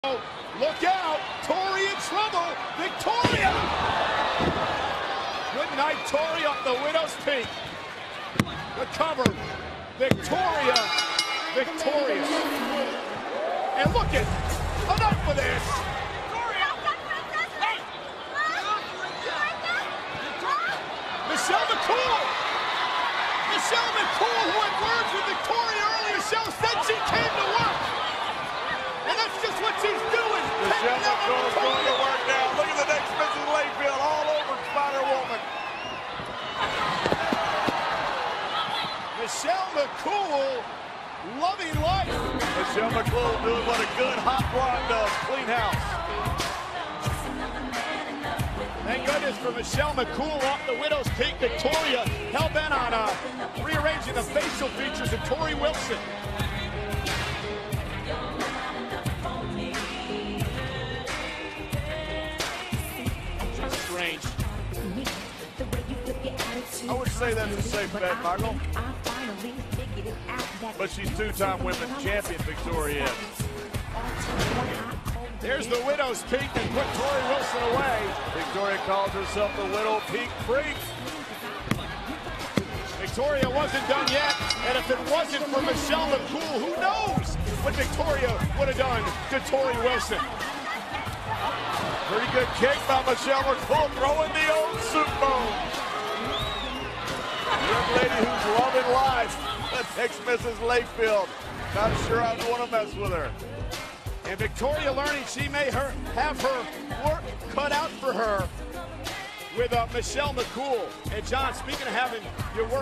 Look out! Torrie in trouble! Victoria! Good night, Torrie, up the widow's peak. The cover. Victoria. Victorious. And look at, enough of this. Michelle McCool, who had words with Victoria earlier, said she came to work. And that's just what she's doing. Michelle McCool's going to work now. Look at the next Mrs. Layfield all over Spider-Woman. Michelle McCool loving life. Michelle McCool doing what a good hot rod does. Clean house. Thank goodness for Michelle McCool off the widow's peak. Victoria hell-bent on rearranging the facial features of Torrie Wilson. Strange. I would say that's a safe bet, Michael. But she's two-time women's champion, Victoria is. There's the widow's peak and put Torrie Wilson away. Victoria calls herself the Widow Peak Freak. Victoria wasn't done yet, and if it wasn't for Michelle McCool, who knows what Victoria would have done to Torrie Wilson. Pretty good kick by Michelle McCool, throwing the old soup bone. Young lady who's loving life. The next Mrs. Layfield. Not sure I'd want to mess with her. And Victoria learning she may have her work cut out for her with Michelle McCool. And John, speaking of having your work